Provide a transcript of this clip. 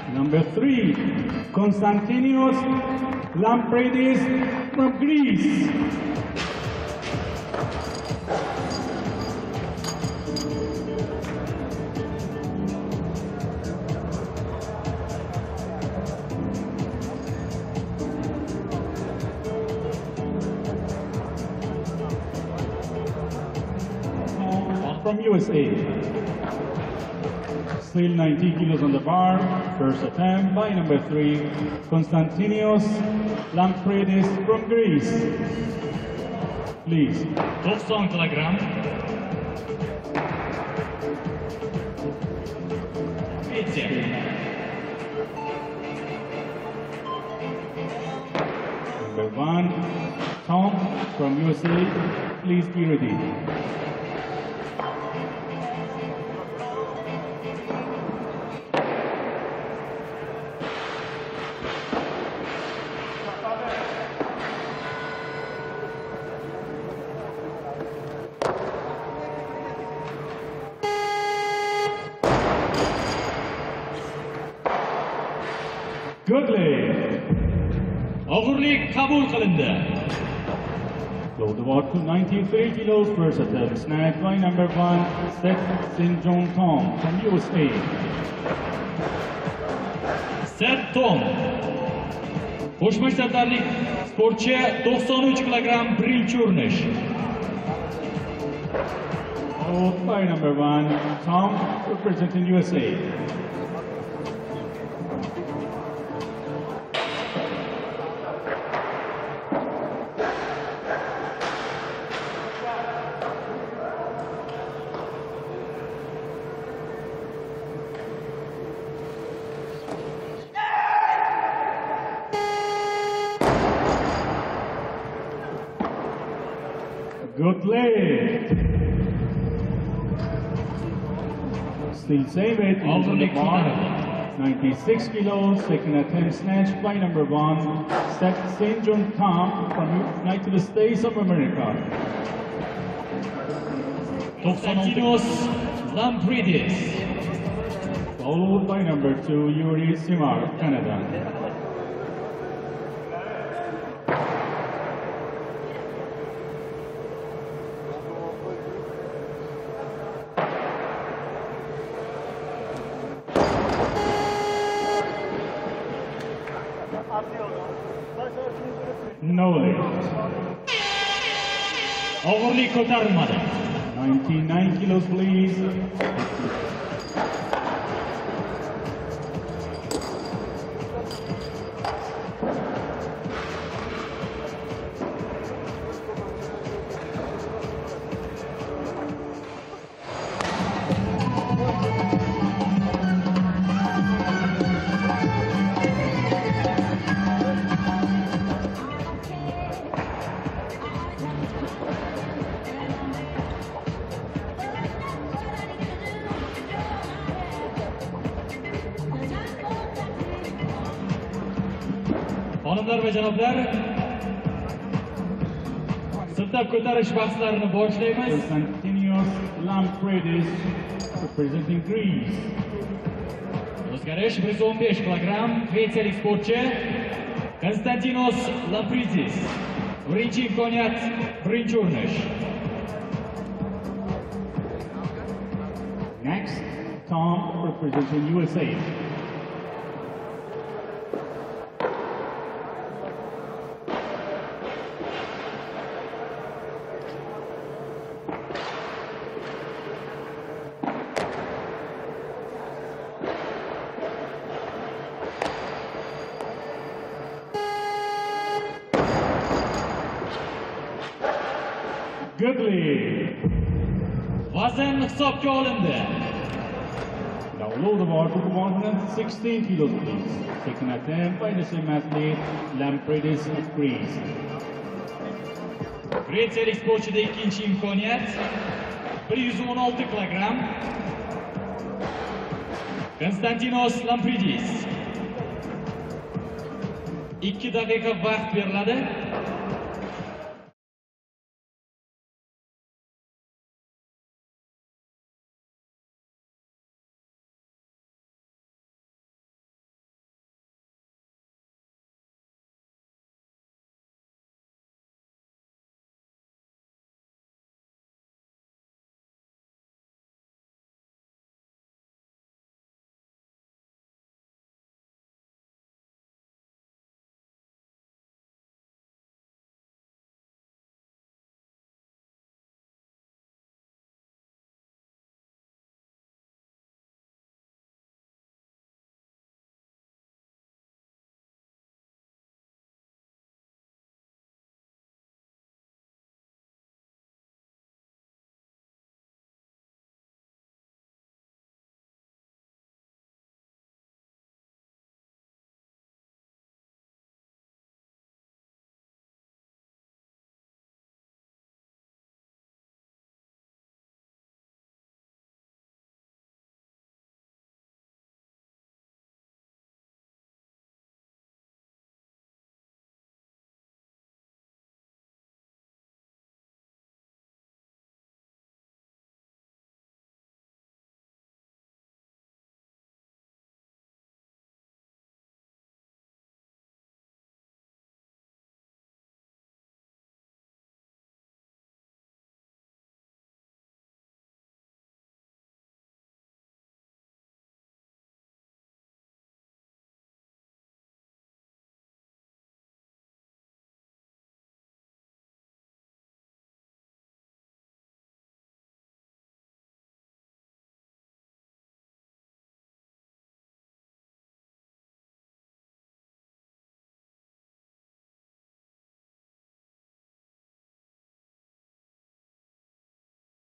Number 3, Konstantinos LAMPRIDIS from Greece. From USA. Still 90 kilos on the bar. First attempt by number 3, Konstantinos LAMPRIDIS from Greece. Please. 90 kilogram. Number 1, Tom from USA. Please be ready. Goodly. Og'irlik qabul qilindi. Load about to 93 kilos. First attempt snagged by number 1, Seth St. John Tom from USA. Seth Tom. Qo'shma shtatlarlik sportchi 93 kilogram birinchi urinish. Followed by number 1, Tom representing USA. Good leg. Still same weight on the bar. 96 kilos. Second attempt snatched by number 1, Seth St. John Tom from United States of America. Konstantinos LAMPRIDIS. Followed by number 2, Yuri Simar, Canada. No leg. Og'irlik ko'tarilmadi. 99 kilos, please. Xonimlar va janoblar, siltab ko'tarish bahslarini boshlaymiz. Konstantinos LAMPRIDIS representing Greece. O'zgarish 115 kilogram, shvetsiyalik sportchi Konstantinos LAMPRIDIS. Birinchi imkoniyat, birinchi urinish. Next, Tom representing USA. Goodly. Vazn hisobga olindi. Now load the bar to 116 kilos, please. Second attempt by the same athlete, LAMPRIDIS of Greece. Gretsiyalik sportchida ikkinchi imkoniyat 116 kilogram. Konstantinos LAMPRIDIS. 2 daqiqa vaqt beriladi.